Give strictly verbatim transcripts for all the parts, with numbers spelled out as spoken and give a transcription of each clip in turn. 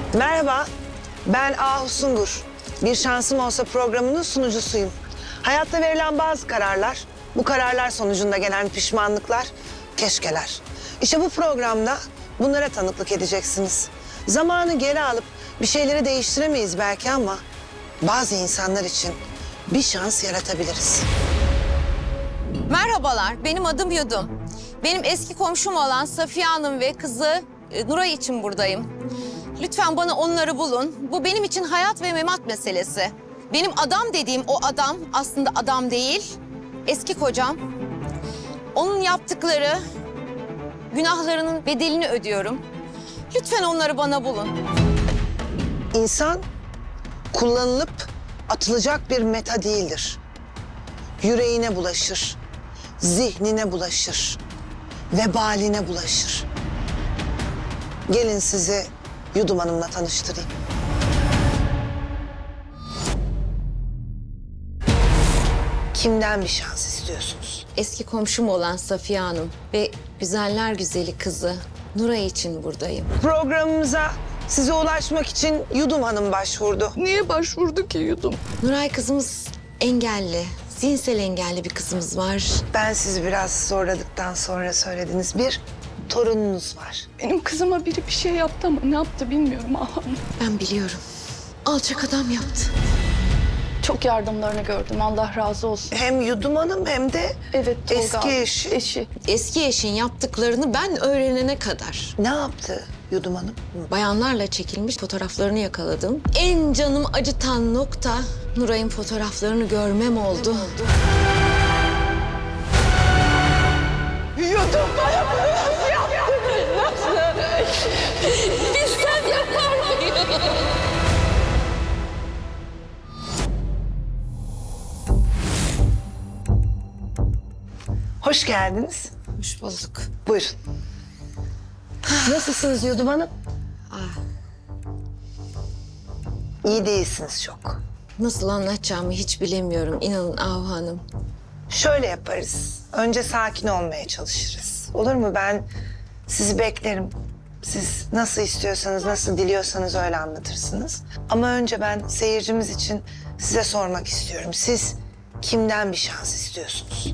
Merhaba, ben Ahu Sungur. Bir Şansım Olsa programının sunucusuyum. Hayatta verilen bazı kararlar, bu kararlar sonucunda gelen pişmanlıklar, keşkeler. İşte bu programda bunlara tanıklık edeceksiniz. Zamanı geri alıp bir şeyleri değiştiremeyiz belki ama bazı insanlar için bir şans yaratabiliriz. Merhabalar, benim adım Yudum. Benim eski komşum olan Safiye Hanım ve kızı Nuray için buradayım. Lütfen bana onları bulun. Bu benim için hayat ve memat meselesi. Benim adam dediğim o adam aslında adam değil, eski kocam. Onun yaptıkları, günahlarının bedelini ödüyorum. Lütfen onları bana bulun. İnsan kullanılıp atılacak bir meta değildir. Yüreğine bulaşır, zihnine bulaşır, vebaline bulaşır. Gelin sizi Yudum Hanım'la tanıştırayım. Kimden bir şans istiyorsunuz? Eski komşum olan Safiye Hanım ve güzeller güzeli kızı Nuray için buradayım. Programımıza size ulaşmak için Yudum Hanım başvurdu. Niye başvurdu ki Yudum? Nuray kızımız engelli, zihinsel engelli bir kızımız var. Ben sizi biraz zorladıktan sonra söylediniz. Bir torununuz var. Benim kızıma biri bir şey yaptı ama ne yaptı bilmiyorum Ahu Hanım. Ben biliyorum. Alçak adam yaptı. Çok yardımlarını gördüm, Allah razı olsun. Hem Yudum Hanım hem de Evet, Tolga eski abi, eşi. eşi. Eski eşin yaptıklarını ben öğrenene kadar Ne yaptı Yudum Hanım? bayanlarla çekilmiş fotoğraflarını yakaladım. En canım acıtan nokta Nuray'ın fotoğraflarını görmem oldu. Yudum bana bunu nasıl yaptınız? Nasıl? Bilsem yapar mıyım? Hoş geldiniz. Hoş bulduk. Buyurun. Nasılsınız Yudum Hanım? Ah, İyi değilsiniz çok. nasıl anlatacağımı hiç bilemiyorum. İnanın Ahu Hanım. Şöyle yaparız. Önce sakin olmaya çalışırız. Olur mu? Ben sizi beklerim. Siz nasıl istiyorsanız, nasıl diliyorsanız öyle anlatırsınız. Ama önce ben seyircimiz için size sormak istiyorum. Siz kimden bir şans istiyorsunuz?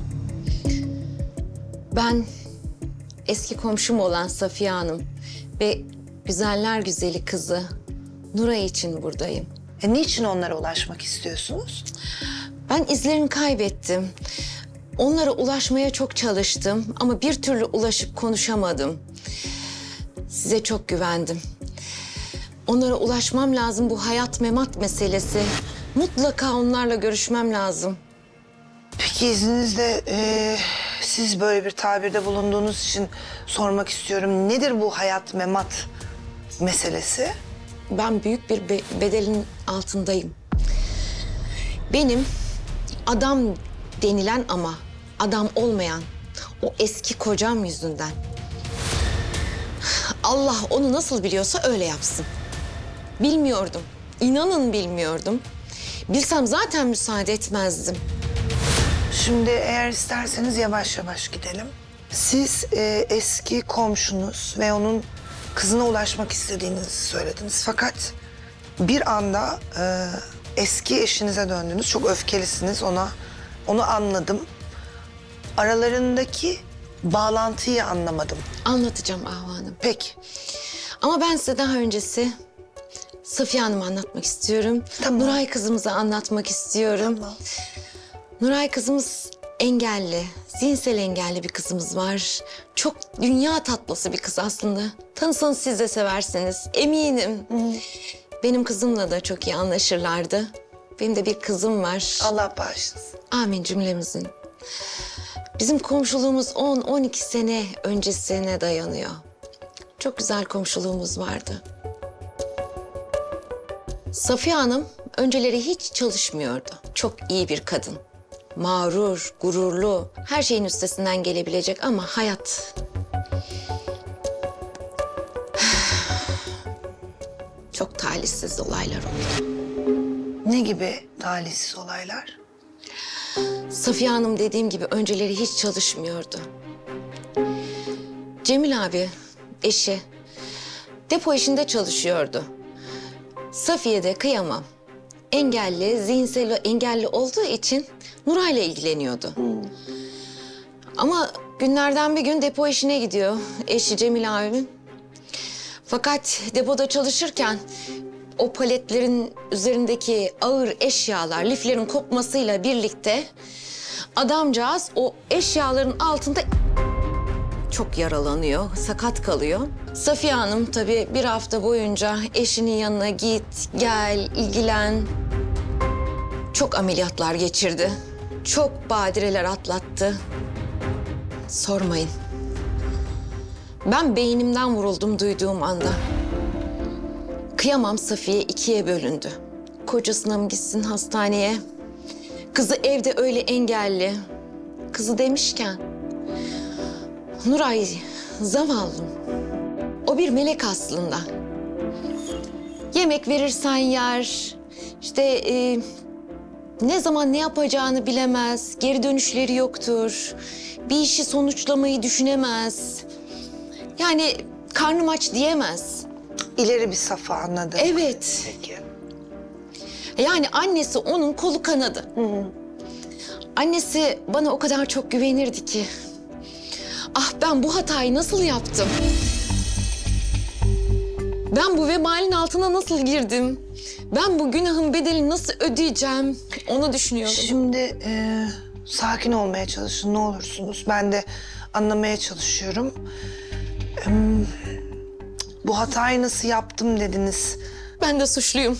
Ben eski komşum olan Safiye Hanım ve güzeller güzeli kızı Nuray için buradayım. E, niçin onlara ulaşmak istiyorsunuz? Ben izlerini kaybettim. Onlara ulaşmaya çok çalıştım ama bir türlü ulaşıp konuşamadım. Size çok güvendim. Onlara ulaşmam lazım, bu hayat memat meselesi. Mutlaka onlarla görüşmem lazım. Peki izninizle e, siz böyle bir tabirde bulunduğunuz için sormak istiyorum. Nedir bu hayat memat meselesi? Ben büyük bir be bedelin altındayım. Benim adam denilen ama adam olmayan o eski kocam yüzünden. Allah onu nasıl biliyorsa öyle yapsın. Bilmiyordum. İnanın bilmiyordum. Bilsem zaten müsaade etmezdim. Şimdi eğer isterseniz yavaş yavaş gidelim. Siz e, eski komşunuz ve onun kızına ulaşmak istediğinizi söylediniz. Fakat bir anda e, eski eşinize döndünüz. Çok öfkelisiniz ona. Onu anladım. Aralarındaki bağlantıyı anlamadım. Anlatacağım Ahu Hanım. Peki. Ama ben size daha öncesi Safiye Hanım'a anlatmak istiyorum. Tamam. Nuray kızımıza anlatmak istiyorum. Tamam. Nuray kızımız engelli, zihinsel engelli bir kızımız var. Çok dünya tatlısı bir kız aslında. Tanısanız siz de seversiniz, eminim. Hı. Benim kızımla da çok iyi anlaşırlardı. Benim de bir kızım var. Allah bağışlasın. Amin cümlemizin. Bizim komşuluğumuz on on iki sene öncesine dayanıyor. Çok güzel komşuluğumuz vardı. Safiye Hanım önceleri hiç çalışmıyordu. Çok iyi bir kadın. Mağrur, gururlu, her şeyin üstesinden gelebilecek ama hayat... çok talihsiz olaylar oldu. Ne gibi talihsiz olaylar? Safiye Hanım dediğim gibi önceleri hiç çalışmıyordu. Cemil abi, eşi, depo işinde çalışıyordu. Safiye de kıyamam. Engelli, zihinsel engelli olduğu için Nuray'la ilgileniyordu. Ama günlerden bir gün depo işine gidiyor eşi Cemil abimin. Fakat depoda çalışırken o paletlerin üzerindeki ağır eşyalar, liflerin kopmasıyla birlikte adamcağız o eşyaların altında çok yaralanıyor, sakat kalıyor. Safiye Hanım tabii bir hafta boyunca eşinin yanına git, gel, ilgilen. Çok ameliyatlar geçirdi. Çok badireler atlattı. Sormayın. Ben beynimden vuruldum duyduğum anda. Kıyamam, Safiye ikiye bölündü. Kocasına mı gitsin hastaneye? Kızı evde öyle engelli. Kızı demişken... Nuray zavallım. O bir melek aslında. Yemek verirsen yer. İşte e, ne zaman ne yapacağını bilemez. Geri dönüşleri yoktur. Bir işi sonuçlamayı düşünemez. Yani karnım aç diyemez. İleri bir safa, anladım. Evet. Peki. Yani annesi onun kolu kanadı. Hı hı. Annesi bana o kadar çok güvenirdi ki. Ah, ben bu hatayı nasıl yaptım? Ben bu vebalin altına nasıl girdim? Ben bu günahın bedelini nasıl ödeyeceğim? Onu düşünüyorum. Şimdi e, sakin olmaya çalışın ne olursunuz. Ben de anlamaya çalışıyorum. E, bu hatayı nasıl yaptım dediniz. Ben de suçluyum.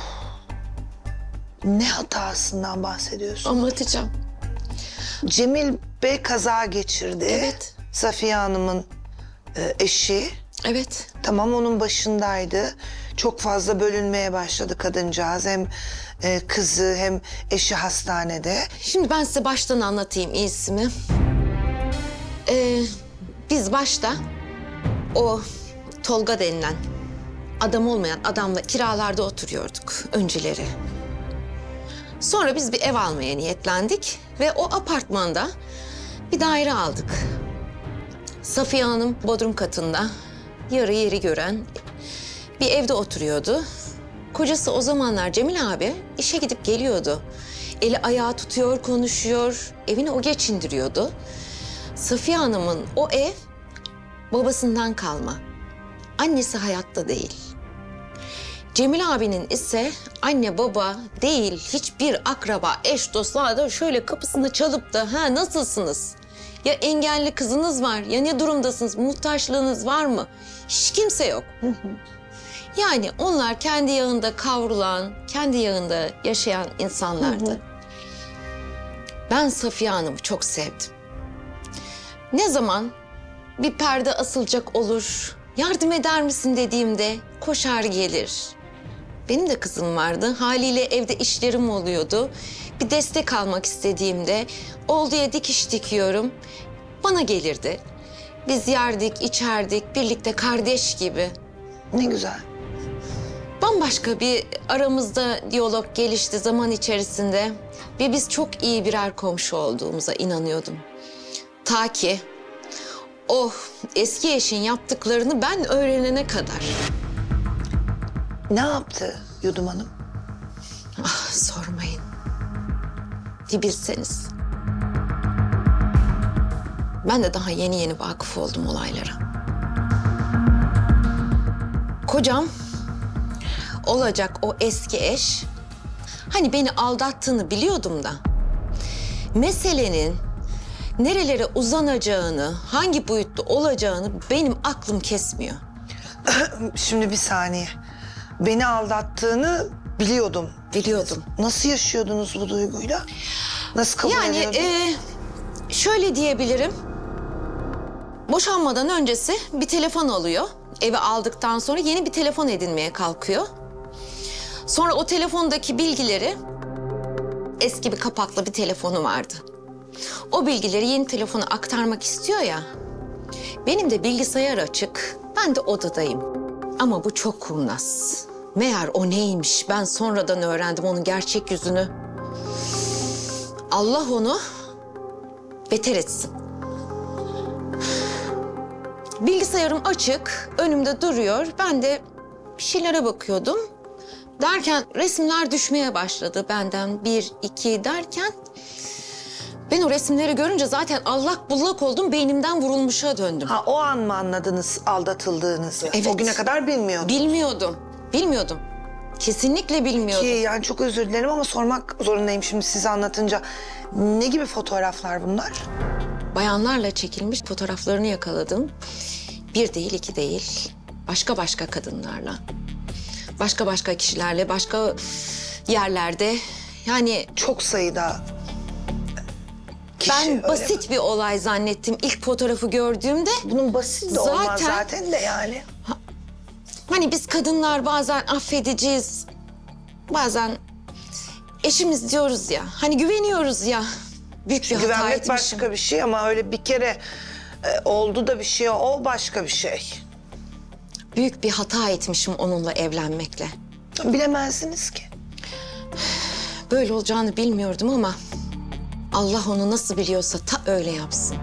Ne hatasından bahsediyorsun? Anlatacağım. Cemil Bey kaza geçirdi. Evet. Safiye Hanım'ın e, eşi. Evet. Tamam, onun başındaydı. Çok fazla bölünmeye başladı kadıncağız. Hem e, kızı hem eşi hastanede. Şimdi ben size baştan anlatayım iyisi mi? Ee, biz başta o Tolga denilen adam olmayan adamla kiralarda oturuyorduk önceleri. Sonra biz bir ev almaya niyetlendik ve o apartmanda bir daire aldık. Safiye Hanım bodrum katında yarı yeri gören bir evde oturuyordu. Kocası o zamanlar Cemil abi işe gidip geliyordu. Eli ayağı tutuyor, konuşuyor, evini o geçindiriyordu. Safiye Hanım'ın o ev babasından kalma. Annesi hayatta değil. Cemil abinin ise anne baba değil, hiçbir akraba, eş dostlar da şöyle kapısını çalıp da ha nasılsınız? Ya engelli kızınız var, ya ne durumdasınız, muhtaçlığınız var mı? Hiç kimse yok. Yani onlar kendi yağında kavrulan, kendi yağında yaşayan insanlardı. Ben Safiye Hanım'ı çok sevdim. Ne zaman bir perde asılacak olur, yardım eder misin dediğimde koşar gelir. Benim de kızım vardı. Haliyle evde işlerim oluyordu. Bir destek almak istediğimde olduya dikiş dikiyorum. Bana gelirdi. Biz yerdik, içerdik, birlikte kardeş gibi. Ne güzel. Bambaşka bir aramızda diyalog gelişti zaman içerisinde. Ve biz çok iyi birer komşu olduğumuza inanıyordum. Ta ki o eski eşin yaptıklarını ben öğrenene kadar. Ne yaptı Yudum Hanım? Ah, sormayın. Bir bilseniz. Ben de daha yeni yeni vakıf oldum olaylara. Kocam, olacak o eski eş, hani beni aldattığını biliyordum da, meselenin nerelere uzanacağını, hangi boyutta olacağını benim aklım kesmiyor. Şimdi bir saniye. Beni aldattığını biliyordum. Biliyordum. Nasıl yaşıyordunuz bu duyguyla? Nasıl kabul Yani ediyordunuz? e, şöyle diyebilirim. Boşanmadan öncesi bir telefon alıyor. Eve aldıktan sonra yeni bir telefon edinmeye kalkıyor. Sonra o telefondaki bilgileri, eski bir kapaklı bir telefonu vardı. O bilgileri yeni telefona aktarmak istiyor ya. Benim de bilgisayar açık, ben de odadayım. Ama bu çok kurnaz. Meğer o neymiş, ben sonradan öğrendim onun gerçek yüzünü. Allah onu beter etsin. Bilgisayarım açık, önümde duruyor. Ben de bir şeylere bakıyordum. Derken resimler düşmeye başladı benden. Bir, iki derken... Ben o resimleri görünce zaten allak bullak oldum, beynimden vurulmuşa döndüm. Ha, o an mı anladınız aldatıldığınızı? Evet. O güne kadar bilmiyordum. Bilmiyordum, bilmiyordum. Kesinlikle bilmiyordum. Ki yani çok özür dilerim ama sormak zorundayım şimdi size anlatınca. Ne gibi fotoğraflar bunlar? Bayanlarla çekilmiş fotoğraflarını yakaladım. Bir değil, iki değil. Başka başka kadınlarla. Başka başka kişilerle, başka yerlerde. Yani Çok sayıda kişi. ben öyle basit mi? bir olay zannettim ilk fotoğrafı gördüğümde. Bunun basit de olmaz Zaten- zaten de yani. Hani biz kadınlar bazen affediciyiz. Bazen eşimiz diyoruz ya. Hani güveniyoruz ya. Büyük bir hata Güvenmek etmişim. başka bir şey ama öyle bir kere e, oldu da bir şey, o başka bir şey. Büyük bir hata etmişim onunla evlenmekle. Bilemezdiniz ki. Böyle olacağını bilmiyordum ama Allah onu nasıl biliyorsa ta öyle yapsın.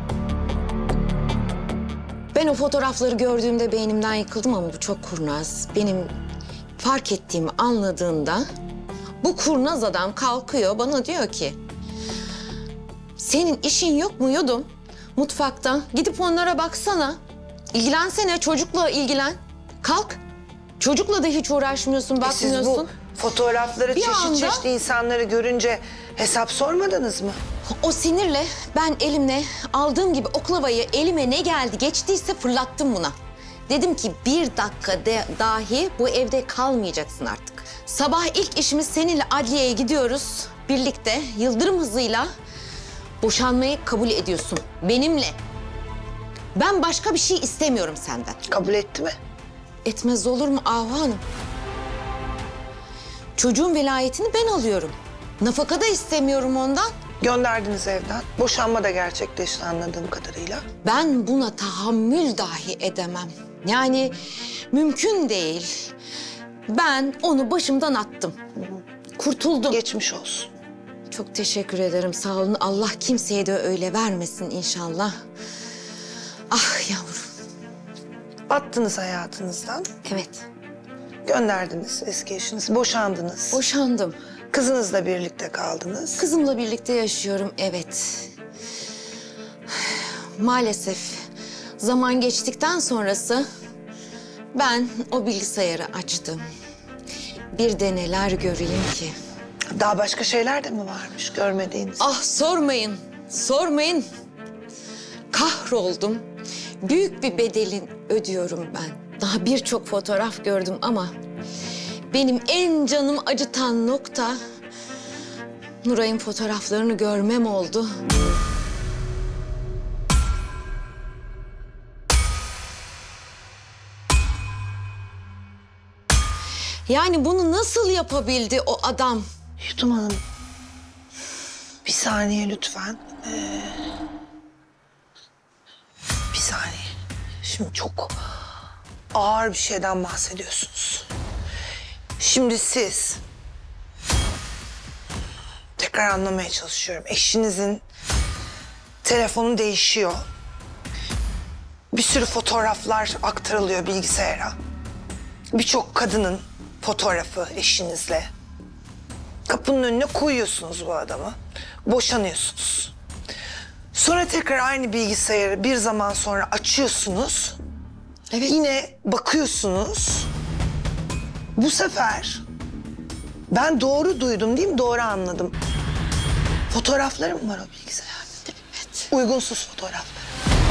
Ben o fotoğrafları gördüğümde beynimden yıkıldım ama bu çok kurnaz. Benim fark ettiğimi anladığında bu kurnaz adam kalkıyor bana diyor ki... Senin işin yok mu yudum mutfakta? Gidip onlara baksana. İlgilensene, çocukla ilgilen. Kalk. Çocukla da hiç uğraşmıyorsun, E siz bakmıyorsun. bu fotoğrafları Bir çeşit anda- çeşit insanları görünce hesap sormadınız mı? O sinirle ben elimle aldığım gibi oklavayı elime ne geldi geçtiyse fırlattım buna. Dedim ki bir dakika de, dahi bu evde kalmayacaksın artık. Sabah ilk işimiz seninle adliyeye gidiyoruz. Birlikte yıldırım hızıyla boşanmayı kabul ediyorsun benimle. Ben başka bir şey istemiyorum senden. Kabul etti mi? Etmez olur mu Ahu Hanım? Çocuğun velayetini ben alıyorum. Nafaka da istemiyorum ondan. Gönderdiniz evden. Boşanma da gerçekleşti anladığım kadarıyla. Ben buna tahammül dahi edemem. Yani mümkün değil. Ben onu başımdan attım. Kurtuldum. Geçmiş olsun. Çok teşekkür ederim. Sağ olun. Allah kimseye de öyle vermesin inşallah. Ah yavrum. Attınız hayatınızdan. Evet. Gönderdiniz eski eşinizi. Boşandınız. Boşandım. Kızınızla birlikte kaldınız. Kızımla birlikte yaşıyorum. Evet. Maalesef zaman geçtikten sonrası ben o bilgisayarı açtım. Bir de neler göreyim ki. Daha başka şeyler de mi varmış görmediğiniz? Ah sormayın, sormayın. Kahroldum. Büyük bir bedelin ödüyorum ben. Daha birçok fotoğraf gördüm ama benim en canım acıtan nokta Nuray'ın fotoğraflarını görmem oldu. Yani bunu nasıl yapabildi o adam? Yudum Hanım. Bir saniye lütfen. Ee, bir saniye. Şimdi çok ağır bir şeyden bahsediyorsunuz. Şimdi siz... Tekrar anlamaya çalışıyorum. Eşinizin telefonu değişiyor. Bir sürü fotoğraflar aktarılıyor bilgisayara. Birçok kadının fotoğrafı eşinizle. Kapının önüne koyuyorsunuz bu adamı. Boşanıyorsunuz. Sonra tekrar aynı bilgisayarı bir zaman sonra açıyorsunuz. Evet. Yine bakıyorsunuz. Bu sefer ben doğru duydum değil mi? Doğru anladım. Fotoğrafları mı var o bilgisayarda? Evet. Uygunsuz fotoğraflar.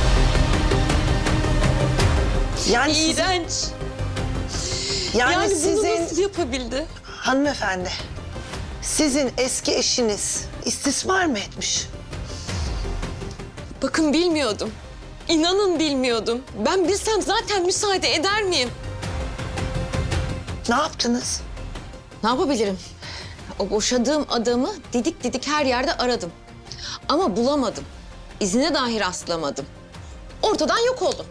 Yani sizin, İğrenç. yani, Yani bunu sizin nasıl yapabildi? hanımefendi, sizin eski eşiniz istismar mı etmiş? Bakın bilmiyordum. İnanın bilmiyordum. Ben bilsem zaten müsaade eder miyim? Ne yaptınız? Ne yapabilirim? O boşadığım adamı didik didik her yerde aradım. Ama bulamadım. İzine dahi rastlamadım. Ortadan yok oldum.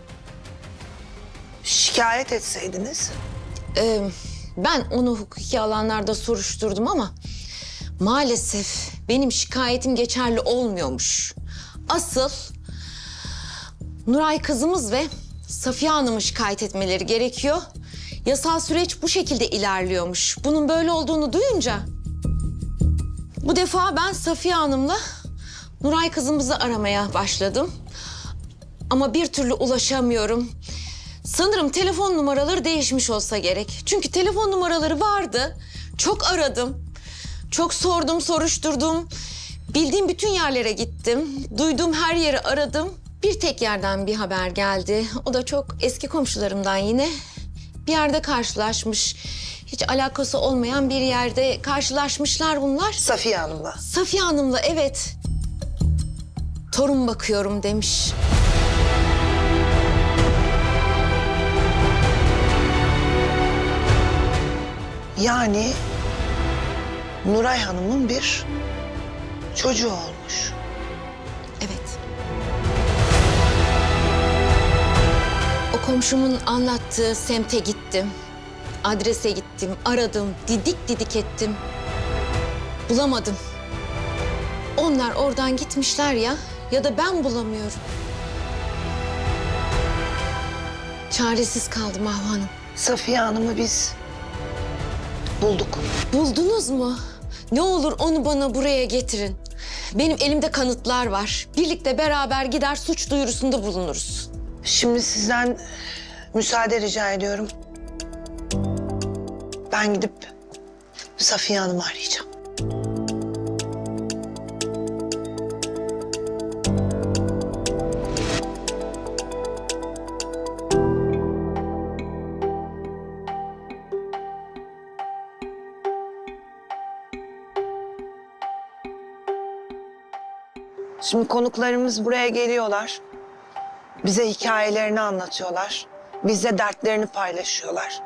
Şikayet etseydiniz. Ee, ben onu hukuki alanlarda soruşturdum ama maalesef benim şikayetim geçerli olmuyormuş. Asıl Nuray kızımız ve Safiye Hanım'ı şikayet etmeleri gerekiyor. Yasal süreç bu şekilde ilerliyormuş. Bunun böyle olduğunu duyunca... Bu defa ben Safiye Hanım'la Nuray kızımızı aramaya başladım. Ama bir türlü ulaşamıyorum. Sanırım telefon numaraları değişmiş olsa gerek. Çünkü telefon numaraları vardı. Çok aradım. Çok sordum, soruşturdum. Bildiğim bütün yerlere gittim. Duyduğum her yeri aradım. Bir tek yerden bir haber geldi. O da çok eski komşularımdan yine. Bir yerde karşılaşmış. Hiç alakası olmayan bir yerde karşılaşmışlar bunlar. Safiye Hanım'la. Safiye Hanım'la, evet. Torun bakıyorum demiş. Yani Nuray Hanım'ın bir çocuğu olmuş. Evet. O komşumun anlattığı semte gittim. Adrese gittim, aradım, didik didik ettim. Bulamadım. Onlar oradan gitmişler ya, ya da ben bulamıyorum. Çaresiz kaldım Ahu Hanım. Safiye Hanım'ı biz bulduk. Buldunuz mu? Ne olur onu bana buraya getirin. Benim elimde kanıtlar var. Birlikte beraber gider suç duyurusunda bulunuruz. Şimdi sizden müsaade rica ediyorum. Ben gidip Safiye Hanım'ı arayacağım. Şimdi konuklarımız buraya geliyorlar. Bize hikayelerini anlatıyorlar. Bizle dertlerini paylaşıyorlar.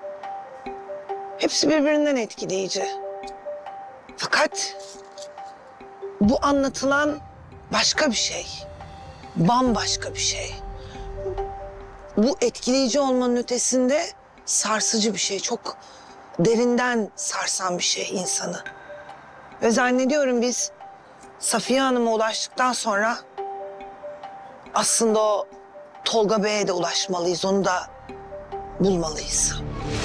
Hepsi birbirinden etkileyici. Fakat bu anlatılan başka bir şey. Bambaşka bir şey. Bu etkileyici olmanın ötesinde sarsıcı bir şey. Çok derinden sarsan bir şey insanı. Ve zannediyorum biz Safiye Hanım'a ulaştıktan sonra aslında o Tolga Bey'e de ulaşmalıyız. Onu da bulmalıyız.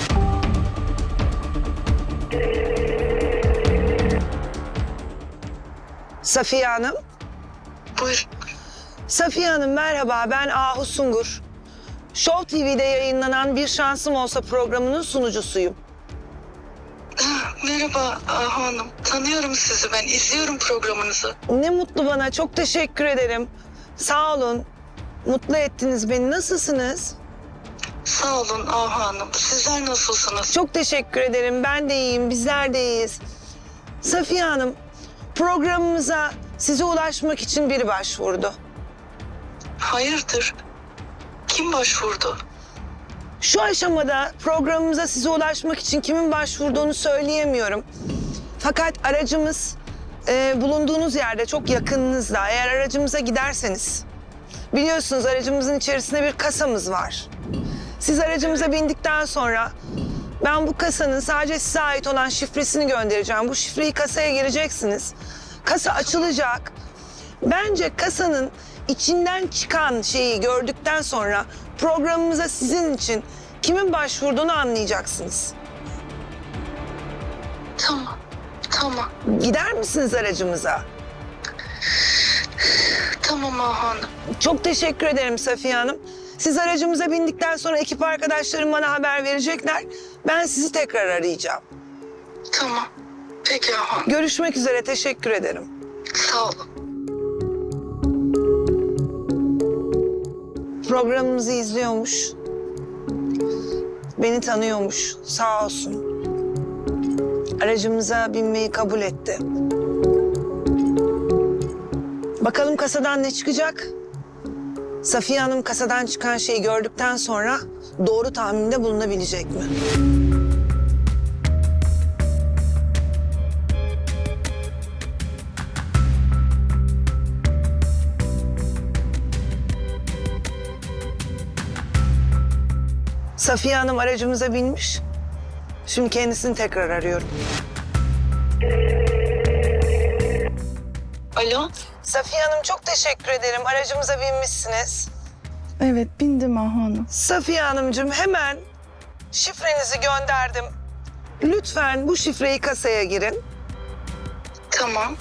Safiye Hanım. Buyur. Safiye Hanım merhaba, ben Ahu Sungur. Show T V'de yayınlanan Bir Şansım Olsa programının sunucusuyum. Merhaba Ahu Hanım. Tanıyorum sizi ben. İzliyorum programınızı. Ne mutlu bana, çok teşekkür ederim. Sağ olun, mutlu ettiniz beni. Nasılsınız? Sağ olun Ahu Hanım. Sizler nasılsınız? Çok teşekkür ederim, ben de iyiyim, bizler de iyiyiz. Safiye Hanım, programımıza size ulaşmak için biri başvurdu. Hayırdır? Kim başvurdu? Şu aşamada programımıza size ulaşmak için kimin başvurduğunu söyleyemiyorum. Fakat aracımız e, bulunduğunuz yerde çok yakınınızda. Eğer aracımıza giderseniz, biliyorsunuz aracımızın içerisinde bir kasamız var. Siz aracımıza bindikten sonra ben bu kasanın sadece size ait olan şifresini göndereceğim. Bu şifreyi kasaya gireceksiniz. Kasa açılacak. Bence kasanın içinden çıkan şeyi gördükten sonra programımıza sizin için kimin başvurduğunu anlayacaksınız. Tamam. Tamam. Gider misiniz aracımıza? Tamam Ahu Hanım. Çok teşekkür ederim Safiye Hanım. Siz aracımıza bindikten sonra ekip arkadaşlarım bana haber verecekler. Ben sizi tekrar arayacağım. Tamam. Peki Ahu Hanım. Görüşmek üzere, teşekkür ederim. Sağ olun. Programımızı izliyormuş. Beni tanıyormuş, sağ olsun. Aracımıza binmeyi kabul etti. Bakalım kasadan ne çıkacak? Safiye Hanım kasadan çıkan şeyi gördükten sonra doğru tahminde bulunabilecek mi? Safiye Hanım aracımıza binmiş. Şimdi kendisini tekrar arıyorum. Alo. Safiye Hanım çok teşekkür ederim. Aracımıza binmişsiniz. Evet bindim Ahu Hanım. Safiye Hanımcığım hemen şifrenizi gönderdim. Lütfen bu şifreyi kasaya girin. Tamam.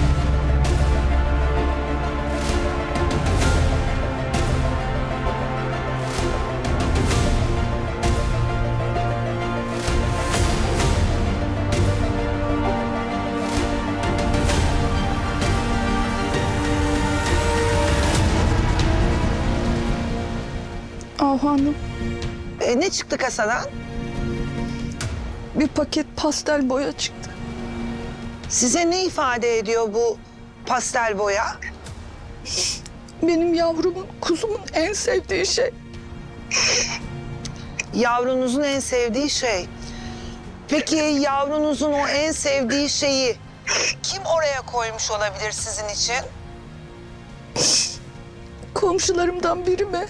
Ahu Hanım, E, ne çıktı kasadan? bir paket pastel boya çıktı. Size ne ifade ediyor bu pastel boya? Benim yavrumun, kuzumun en sevdiği şey. Yavrunuzun en sevdiği şey. Peki yavrunuzun o en sevdiği şeyi kim oraya koymuş olabilir sizin için? Komşularımdan biri mi?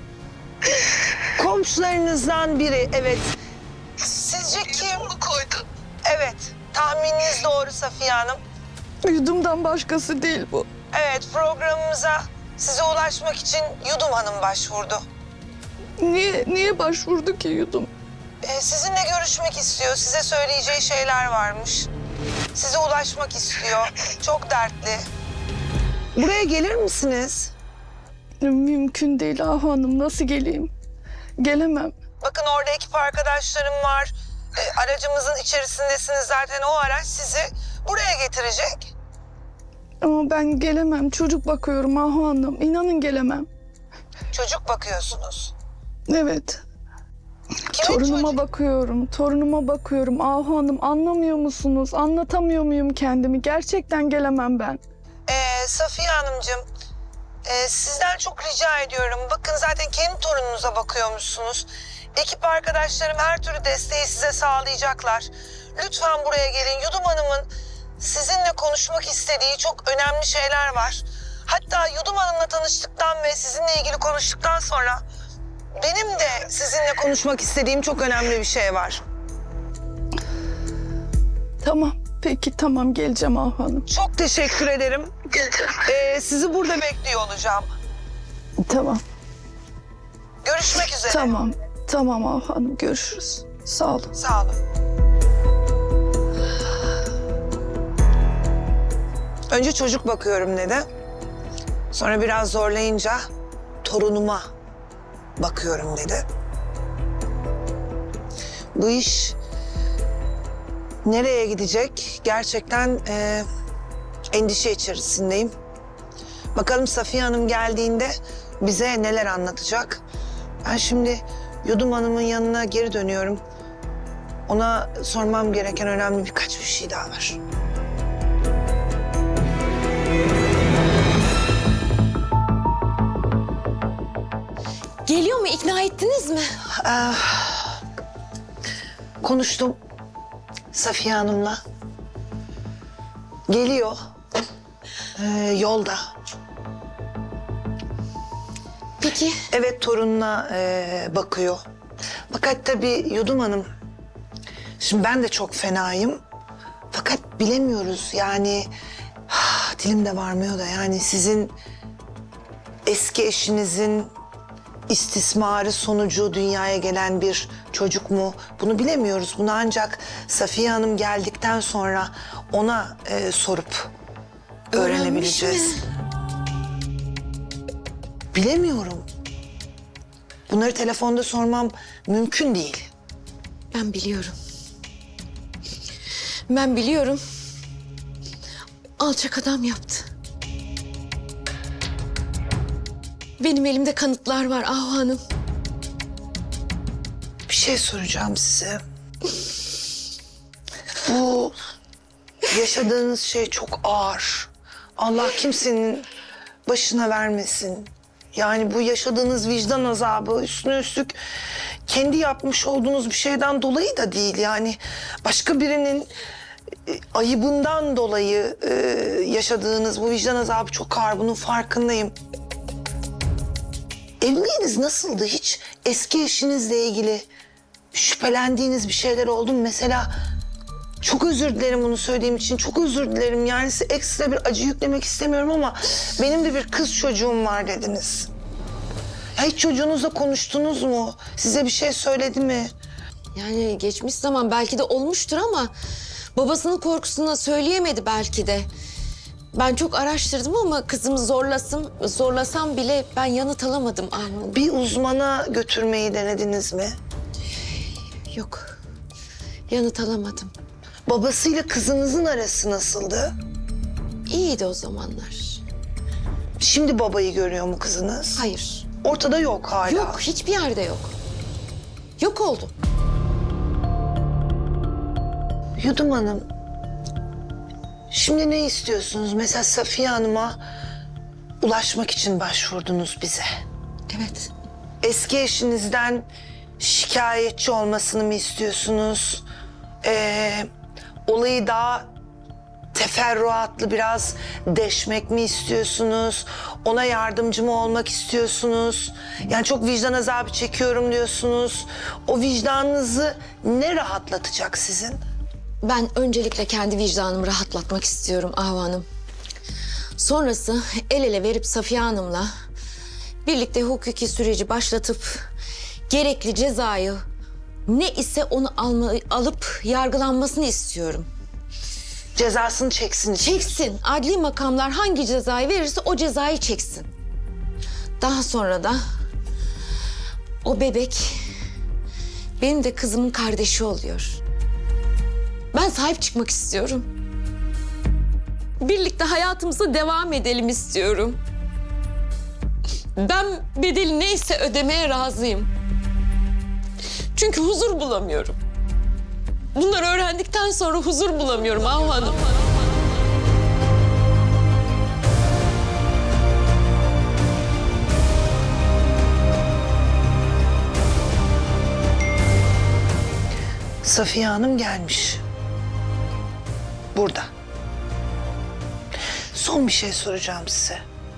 Komşularınızdan biri, evet. Sizce kim? Onu koydu. Evet, tahmininiz doğru Safiye Hanım. Yudumdan başkası değil bu. Evet, programımıza size ulaşmak için Yudum Hanım başvurdu. Niye, niye başvurdu ki Yudum? Ee, sizinle görüşmek istiyor, size söyleyeceği şeyler varmış. Size ulaşmak istiyor, çok dertli. Buraya gelir misiniz? Mümkün değil Ahu Hanım, nasıl geleyim? Gelemem. Bakın orada ekip arkadaşlarım var. Ee, aracımızın içerisindesiniz zaten, o araç sizi buraya getirecek. Ama ben gelemem, çocuk bakıyorum Ahu Hanım. İnanın gelemem. Çocuk bakıyorsunuz. Evet, Kimin torunuma çocuğu? bakıyorum, torunuma bakıyorum. Ahu Hanım, anlamıyor musunuz? Anlatamıyor muyum kendimi? Gerçekten gelemem ben. Ee, Safiye Hanımcığım, e, sizden çok rica ediyorum. Bakın zaten kendi torununuza bakıyormuşsunuz. Ekip arkadaşlarım her türlü desteği size sağlayacaklar. Lütfen buraya gelin. Yudum Hanım'ın sizinle konuşmak istediği çok önemli şeyler var. Hatta Yudum Hanım'la tanıştıktan ve sizinle ilgili konuştuktan sonra benim de sizinle konuşmak istediğim çok önemli bir şey var. Tamam, peki tamam, geleceğim Ahu Hanım. Çok teşekkür ederim. Geleceğim. Ee, sizi burada bekliyor olacağım. Tamam, Görüşmek üzere. tamam, tamam Ahu Hanım, görüşürüz. Sağ olun. Sağ olun. Önce çocuk bakıyorum dedi. Sonra biraz zorlayınca torunuma bakıyorum dedi. Bu iş nereye gidecek? Gerçekten e, endişe içerisindeyim. Bakalım Safiye Hanım geldiğinde bize neler anlatacak? Ben şimdi Yudum Hanım'ın yanına geri dönüyorum. Ona sormam gereken önemli birkaç bir şey daha var. Geliyor mu? İkna ettiniz mi? Konuştum Safiye Hanım'la. Geliyor. Ee, yolda. Peki. Evet, torununa e, bakıyor. Fakat tabii Yudum Hanım, şimdi ben de çok fenayım. Fakat bilemiyoruz yani, ah, dilim de varmıyor da yani sizin eski eşinizin istismarı sonucu dünyaya gelen bir çocuk mu? Bunu bilemiyoruz. Bunu ancak Safiye Hanım geldikten sonra ona e, sorup öğrenebileceğiz. Öğrenmiş mi? Bilemiyorum. Bunları telefonda sormam mümkün değil. Ben biliyorum. Ben biliyorum. Alçak adam yaptı. Benim elimde kanıtlar var Ahu Hanım. Bir şey soracağım size. Bu yaşadığınız şey çok ağır. Allah kimsenin başına vermesin. Yani bu yaşadığınız vicdan azabı üstüne üstlük kendi yapmış olduğunuz bir şeyden dolayı da değil. Yani başka birinin e, ayıbından dolayı e, yaşadığınız bu vicdan azabı çok ağır. Bunun farkındayım. Evliliğiniz nasıldı? Hiç eski eşinizle ilgili şüphelendiğiniz bir şeyler oldu mu? Mesela çok özür dilerim bunu söylediğim için. Çok özür dilerim. Yani size ekstra bir acı yüklemek istemiyorum ama benim de bir kız çocuğum var dediniz. Ya hiç çocuğunuzla konuştunuz mu? Size bir şey söyledi mi? Yani geçmiş zaman belki de olmuştur ama babasının korkusuna söyleyemedi belki de. Ben çok araştırdım ama kızımı zorlasam, zorlasam bile ben yanıt alamadım Ahu Hanım. Bir uzmana götürmeyi denediniz mi? Yok, yanıt alamadım. Babasıyla kızınızın arası nasıldı? İyiydi o zamanlar. Şimdi babayı görüyor mu kızınız? Hayır, Ortada yok hala. yok hiçbir yerde yok. Yok oldu. Yudum Hanım, şimdi ne istiyorsunuz? Mesela Safiye Hanım'a ulaşmak için başvurdunuz bize. Evet. Eski eşinizden şikayetçi olmasını mı istiyorsunuz? Ee, olayı daha teferruatlı biraz deşmek mi istiyorsunuz? Ona yardımcı mı olmak istiyorsunuz? Yani çok vicdan azabı çekiyorum diyorsunuz. O vicdanınızı ne rahatlatacak sizin? Ben öncelikle kendi vicdanımı rahatlatmak istiyorum Ahu Hanım. Sonrası el ele verip Safiye Hanım'la birlikte hukuki süreci başlatıp gerekli cezayı ne ise onu alma, alıp yargılanmasını istiyorum. Cezasını çeksin. Çeksin. Adli makamlar hangi cezayı verirse o cezayı çeksin. Daha sonra da o bebek benim de kızımın kardeşi oluyor. Ben sahip çıkmak istiyorum. Birlikte hayatımıza devam edelim istiyorum. Ben bedeli neyse ödemeye razıyım. Çünkü huzur bulamıyorum. Bunları öğrendikten sonra huzur bulamıyorum Ahu Hanım. Safiye Hanım gelmiş. Burada. Son bir şey soracağım size.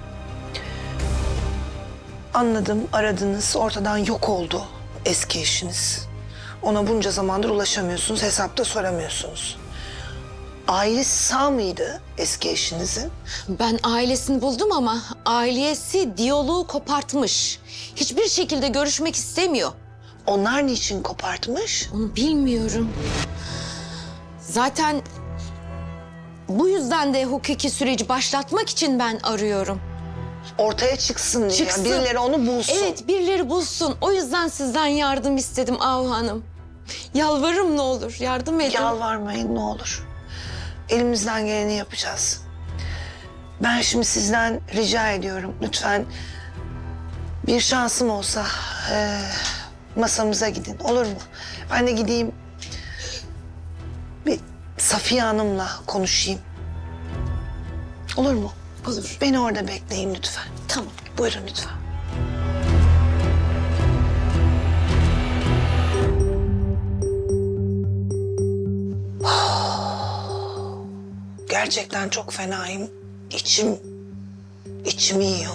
Anladım, aradınız, ortadan yok oldu eski eşiniz. Ona bunca zamandır ulaşamıyorsunuz, hesapta soramıyorsunuz. Ailesi sağ mıydı eski eşinizin? Ben ailesini buldum ama ailesi diyaloğu kopartmış. Hiçbir şekilde görüşmek istemiyor. Onlar niçin kopartmış? Onu bilmiyorum. Zaten bu yüzden de hukuki süreci başlatmak için ben arıyorum. Ortaya çıksın diye. Çıksın. Yani birileri onu bulsun. Evet, birileri bulsun. O yüzden sizden yardım istedim Ahu Hanım. Yalvarırım ne olur, yardım edin. Yalvarmayın ne olur. Elimizden geleni yapacağız. Ben şimdi sizden rica ediyorum. Lütfen bir şansım olsa e, masamıza gidin. Olur mu? Ben de gideyim bir Safiye Hanım'la konuşayım. Olur mu? Olur. Beni orada bekleyin lütfen. Tamam. Buyurun lütfen. Gerçekten çok fenayım. İçim, içimi yiyor.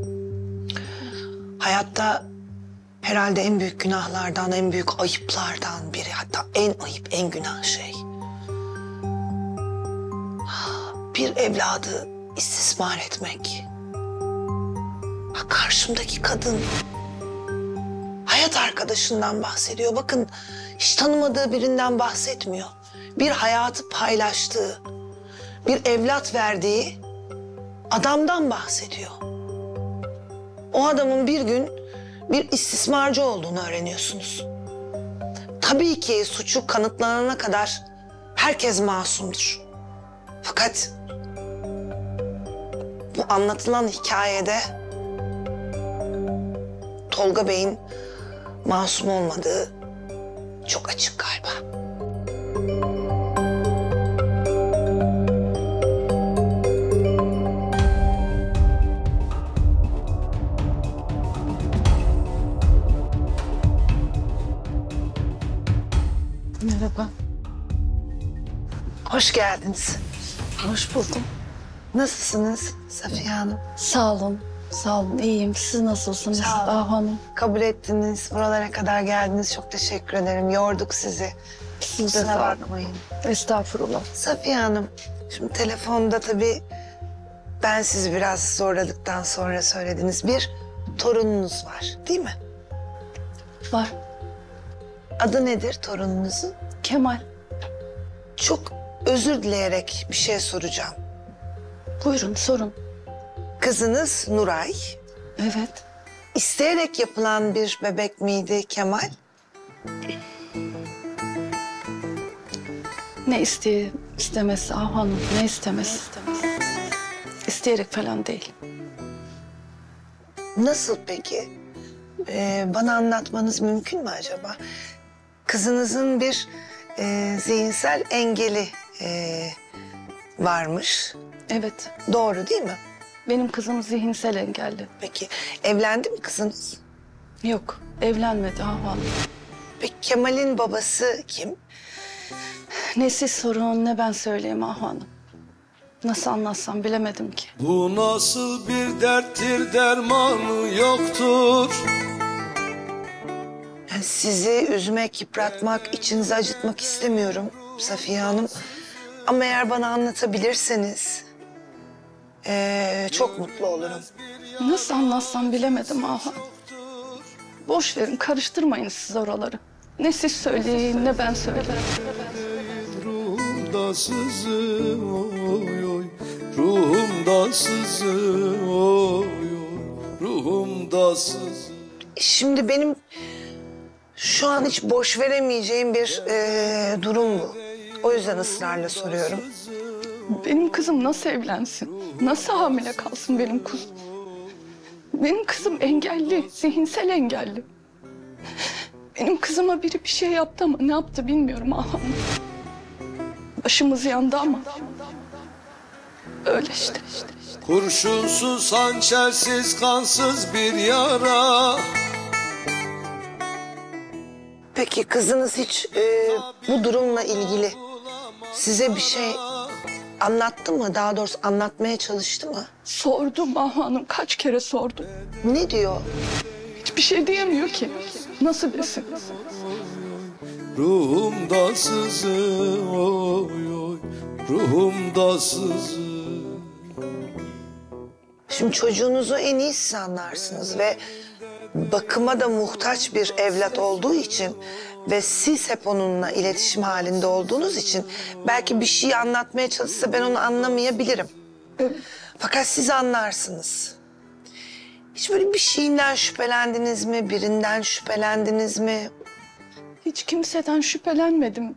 Hayatta herhalde en büyük günahlardan, en büyük ayıplardan biri. Hatta en ayıp, en günah şey. Bir evladı istismar etmek. Bak karşımdaki kadın hayat arkadaşından bahsediyor. Bakın hiç tanımadığı birinden bahsetmiyor. Bir hayatı paylaştığı, bir evlat verdiği adamdan bahsediyor. O adamın bir gün bir istismarcı olduğunu öğreniyorsunuz. Tabii ki suçu kanıtlanana kadar herkes masumdur. Fakat bu anlatılan hikayede Tolga Bey'in masum olmadığı çok açık galiba. Merhaba. Hoş geldiniz. Hoş buldum. Nasılsınız Safiye Hanım? Sağ olun. Sağ olun. İyiyim. Siz nasılsınız Sağ olun. Ahu Hanım? Kabul ettiniz, buralara kadar geldiniz. Çok teşekkür ederim. Yorduk sizi. Siz de Kusura sağ olun. bakmayın. Estağfurullah. Safiye Hanım, şimdi telefonda tabii ben sizi biraz zorladıktan sonra söylediniz. Bir torununuz var, değil mi? Var. Adı nedir torununuzun? Kemal. Çok özür dileyerek bir şey soracağım. Buyurun sorun. Kızınız Nuray, Evet. isteyerek yapılan bir bebek miydi Kemal? Ne isteye istemesi Ahu Hanım, ne istemesi? İsteyerek falan değil. Nasıl peki? Ee, bana anlatmanız mümkün mü acaba? Kızınızın bir e, zihinsel engeli e, varmış. Evet. Doğru değil mi? Benim kızım zihinsel engelli. Peki evlendi mi kızınız? Yok, evlenmedi Ahu Hanım. Peki Kemal'in babası kim? Ne siz sorun ne ben söyleyeyim Ahu Hanım. Nasıl anlatsam bilemedim ki. Bu nasıl bir derttir, dermanı yoktur. Yani sizi üzmek, yıpratmak, içinizi acıtmak istemiyorum Safiye Hanım. Ama eğer bana anlatabilirseniz ee, çok mutlu olurum. Nasıl anlatsam bilemedim Ahu Hanım. Boş verin, karıştırmayın siz oraları. Ne siz söyleyin ne ben söyleyeyim. Ruhumda sızı oy oy, ruhumda sızı oy oy, ruhumda sızı. Şimdi benim şu an hiç boş veremeyeceğim bir ee, durum bu. O yüzden ısrarla soruyorum. Benim kızım nasıl evlensin? Nasıl hamile kalsın benim kızım? Benim kızım engelli, zihinsel engelli. Benim kızıma biri bir şey yaptı ama ne yaptı bilmiyorum Ahu Hanım. Başımız yandı ama. Öyle işte. Kurşunsuz, hançersiz, kansız bir yara. Peki kızınız hiç ee, bu durumla ilgili size bir şey anlattı mı? Daha doğrusu anlatmaya çalıştı mı? Sordum Ahu Hanım, kaç kere sordum. Ne diyor? Hiçbir şey diyemiyor ki. Nasıl desin? Ruhumda sızı oy oy, ruhumda sızı. Şimdi çocuğunuzu en iyi siz anlarsınız ve bakıma da muhtaç bir evlat olduğu için ve siz hep onunla iletişim halinde olduğunuz için belki bir şey anlatmaya çalışsa ben onu anlamayabilirim. Fakat siz anlarsınız. Hiç böyle bir şeyinden şüphelendiniz mi? Birinden şüphelendiniz mi? Hiç kimseden şüphelenmedim.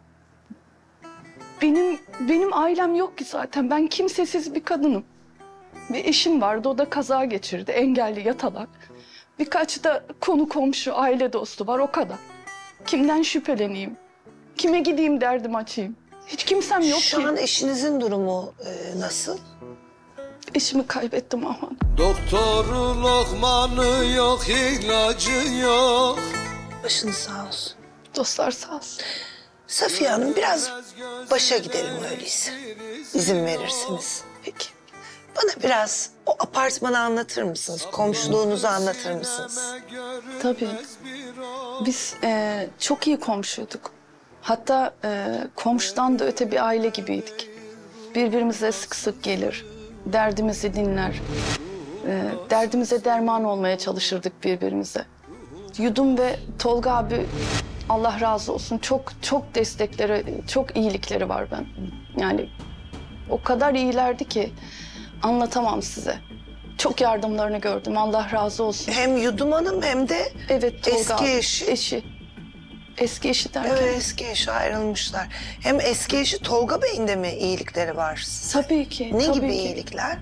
Benim benim ailem yok ki zaten. Ben kimsesiz bir kadınım. Bir eşim vardı, o da kaza geçirdi. Engelli, yatalak. Birkaç da konu komşu, aile dostu var, o kadar. Kimden şüpheleneyim? Kime gideyim derdim açayım? Hiç kimsem yok Şu ki. an eşinizin durumu e, nasıl? Eşimi kaybettim Ahu Hanım. Doktoru lokmanı yok, ilacı yok. Başınız sağ olsun. Dostlar sağ olsun. Safiye Hanım biraz başa gidelim öyleyse. İzin verirseniz. Peki. Bana biraz o apartmanı anlatır mısınız? Komşuluğunuzu anlatır mısınız? Tabii. Biz e, çok iyi komşuyduk. Hatta e, komşudan da öte bir aile gibiydik. Birbirimize sık sık gelir, derdimizi dinler. E, derdimize derman olmaya çalışırdık birbirimize. Yudum ve Tolga abi, Allah razı olsun, çok çok destekleri, çok iyilikleri var ben. Yani o kadar iyilerdi ki anlatamam size. Çok yardımlarını gördüm, Allah razı olsun. Hem Yudum Hanım hem de Evet, Tolga eski abi, eşi. eşi. Eski eşi derken. Evet, eski eşi ayrılmışlar. Hem eski eşi Tolga Bey'in de mi iyilikleri var size? Tabii ki. Ne tabii gibi ki. iyilikler?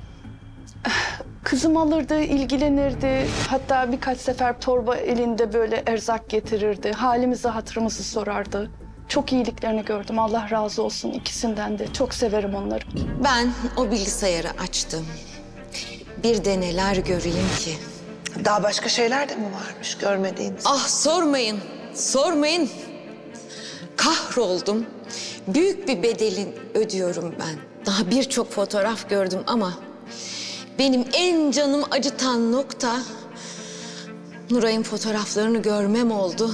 Kızım alırdı, ilgilenirdi. Hatta birkaç sefer torba elinde böyle erzak getirirdi. Halimizi, hatırımızı sorardı. Çok iyiliklerini gördüm. Allah razı olsun ikisinden de. Çok severim onları. Ben o bilgisayarı açtım. Bir de neler göreyim ki. Daha başka şeyler de mi varmış görmediğiniz? Ah sormayın, sormayın. Kahroldum. Büyük bir bedelin ödüyorum ben. Daha birçok fotoğraf gördüm ama benim en canım acıtan nokta Nuray'ın fotoğraflarını görmem oldu.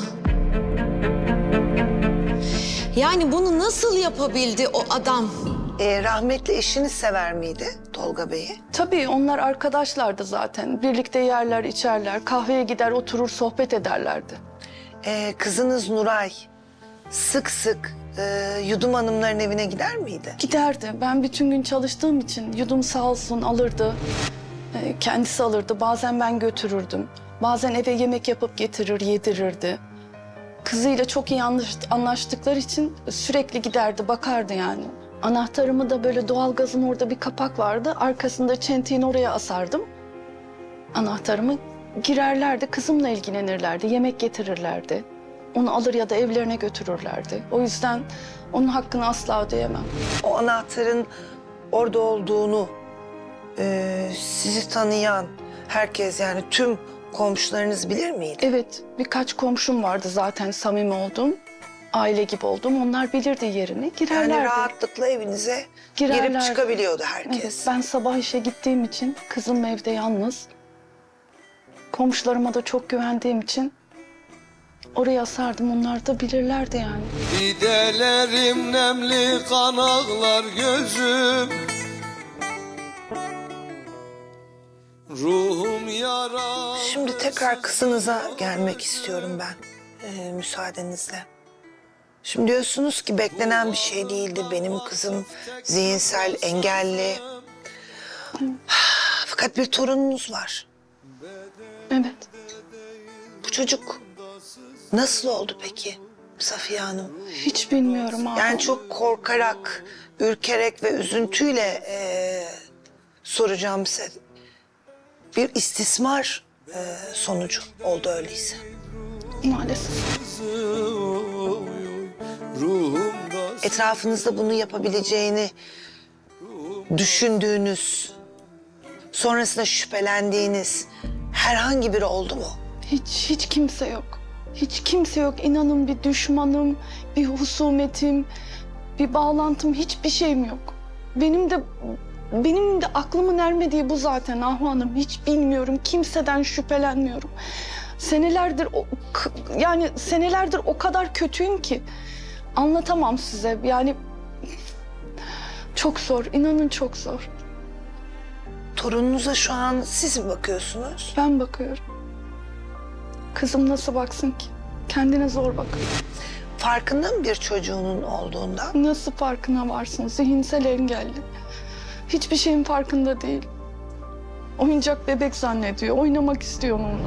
Yani bunu nasıl yapabildi o adam? Ee, rahmetli eşiniz sever miydi Tolga Bey'i? Tabii onlar arkadaşlardı zaten. Birlikte yerler, içerler. Kahveye gider, oturur, sohbet ederlerdi. Ee, kızınız Nuray sık sık e, Yudum Hanımların evine gider miydi? Giderdi. Ben bütün gün çalıştığım için Yudum sağ olsun alırdı. Ee, kendisi alırdı. Bazen ben götürürdüm. Bazen eve yemek yapıp getirir, yedirirdi. Kızıyla çok iyi anlaş- anlaştıkları için sürekli giderdi, bakardı yani. Anahtarımı da böyle doğalgazın orada bir kapak vardı. Arkasında çentiğin oraya asardım. Anahtarımı girerlerdi, kızımla ilgilenirlerdi, yemek getirirlerdi. Onu alır ya da evlerine götürürlerdi. O yüzden onun hakkını asla ödeyemem. O anahtarın orada olduğunu e, sizi tanıyan herkes, yani tüm komşularınız bilir miydi? Evet, birkaç komşum vardı zaten samimi oldum. Aile gibi oldum. Onlar bilirdi yerini. Girerlerdi. Yani rahatlıkla evinize Girerlerdi. girip çıkabiliyordu herkes. Evet, ben sabah işe gittiğim için kızım evde yalnız. Komşularıma da çok güvendiğim için oraya asardım. Onlar da bilirlerdi yani. Didelerim nemli kan ağlar gözüm. Ruhum yara. Şimdi tekrar kızınıza gelmek istiyorum ben, e, müsaadenizle. Şimdi diyorsunuz ki beklenen bir şey değildi. Benim kızım zihinsel engelli. Fakat bir torununuz var. Evet. Bu çocuk nasıl oldu peki Safiye Hanım? Hiç bilmiyorum abi. Yani çok korkarak, ürkerek ve üzüntüyle e, soracağım size. Bir istismar e, sonucu oldu öyleyse. Maalesef. Ruhumda Etrafınızda bunu yapabileceğini düşündüğünüz, sonrasında şüphelendiğiniz herhangi biri oldu mu? Hiç, hiç kimse yok. Hiç kimse yok. İnanın bir düşmanım, bir husumetim, bir bağlantım, hiçbir şeyim yok. Benim de benim de aklımın ermediği bu zaten Ahu Hanım. Hiç bilmiyorum, kimseden şüphelenmiyorum. Senelerdir o, k- yani senelerdir o kadar kötüyüm ki anlatamam size. Yani çok zor, inanın çok zor. Torununuza şu an siz mi bakıyorsunuz? Ben bakıyorum. Kızım nasıl baksın ki? Kendine zor bakıyor. Farkında mı bir çocuğunun olduğundan? Nasıl farkına varsın? Zihinsel engelli. Hiçbir şeyin farkında değil. Oyuncak bebek zannediyor. Oynamak istiyor onunla.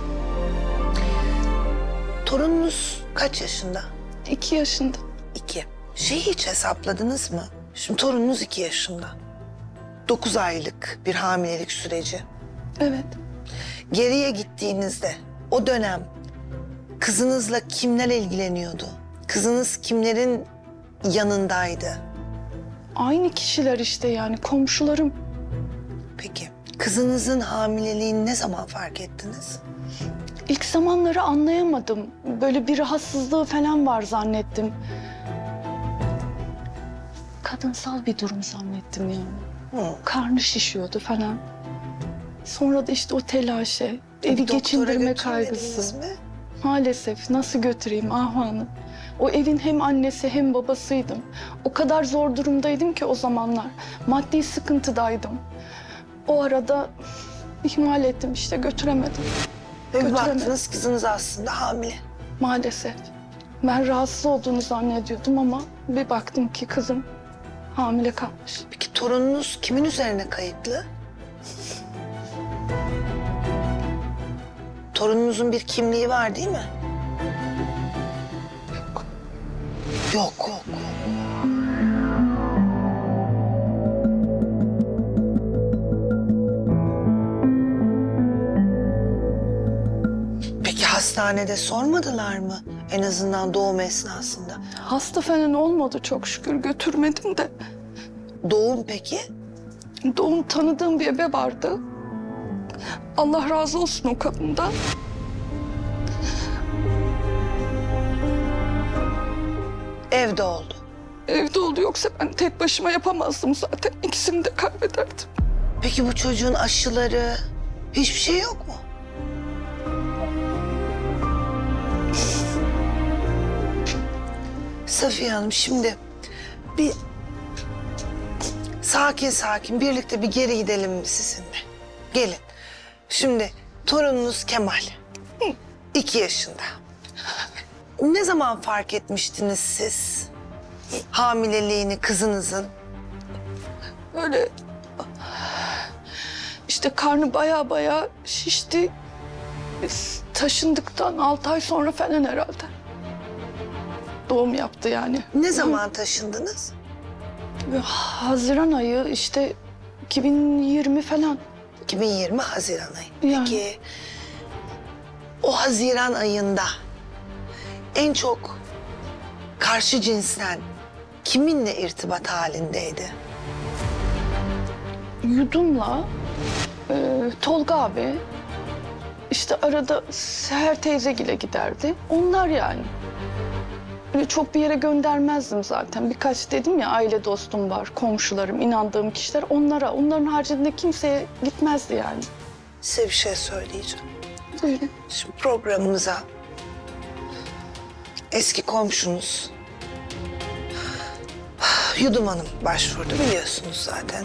Torununuz kaç yaşında? İki yaşında. İki. Şeyi hiç hesapladınız mı? Şimdi torununuz iki yaşında. Dokuz aylık bir hamilelik süreci. Evet. Geriye gittiğinizde o dönem kızınızla kimler ilgileniyordu? Kızınız kimlerin yanındaydı? Aynı kişiler işte yani komşularım. Peki kızınızın hamileliğini ne zaman fark ettiniz? İlk zamanları anlayamadım. Böyle bir rahatsızlığı falan var zannettim. Kadınsal bir durum zannettim yani. Hı. Karnı şişiyordu falan. Sonra da işte o telaşe, evi Doktora geçindirme götürmediniz kaygısı. mi? Maalesef nasıl götüreyim Ahu Hanım? O evin hem annesi hem babasıydım. O kadar zor durumdaydım ki o zamanlar. Maddi sıkıntıdaydım. O arada ihmal ettim işte götüremedim. Ve bir Götüremedim. baktınız kızınız aslında hamile. Maalesef. Ben rahatsız olduğunu zannediyordum ama bir baktım ki kızım hamile kalmış. Peki torununuz kimin üzerine kayıtlı? Torununuzun bir kimliği var değil mi? Yok. Yok, yok. Peki hastanede sormadılar mı? En azından doğum esnasında. Hasta falan olmadı çok şükür götürmedim de. Doğum peki? Doğum tanıdığım bir ebe vardı. Allah razı olsun o kadından. Evde oldu. Evde oldu yoksa ben tek başıma yapamazdım zaten. İkisini de kaybederdim. Peki bu çocuğun aşıları, hiçbir şey yok mu? Safiye Hanım şimdi bir sakin sakin birlikte bir geri gidelim mi sizinle? Gelin. Şimdi torununuz Kemal. İki yaşında. Ne zaman fark etmiştiniz siz hamileliğini kızınızın? Öyle işte karnı baya baya şişti. Biz taşındıktan altı ay sonra falan herhalde. Doğum yaptı yani. Ne zaman taşındınız? Ve Haziran ayı işte iki bin yirmi falan. iki bin yirmi Haziran ayı. Yani. Peki o Haziran ayında en çok karşı cinsten kiminle irtibat halindeydi? Yudum'la e, Tolga abi, işte arada Seher teyzegile giderdi. Onlar yani. Öyle çok bir yere göndermezdim zaten. Birkaç dedim ya aile dostum var, komşularım, inandığım kişiler. Onlara, onların haricinde kimseye gitmezdi yani. Size bir şey söyleyeceğim. Buyurun. Şimdi programımıza eski komşunuz Yudum Hanım başvurdu, biliyorsunuz zaten.